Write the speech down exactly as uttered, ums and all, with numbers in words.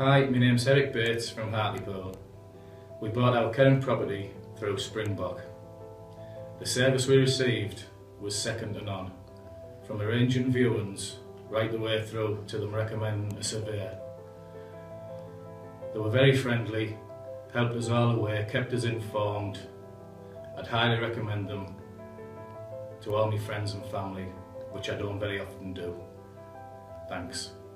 Hi, my name's Eric Bates from Hartlepool. We bought our current property through Springbok. The service we received was second to none, from arranging viewings right the way through to them recommending a surveyor. They were very friendly, helped us all the way, kept us informed. I'd highly recommend them to all my friends and family, which I don't very often do. Thanks.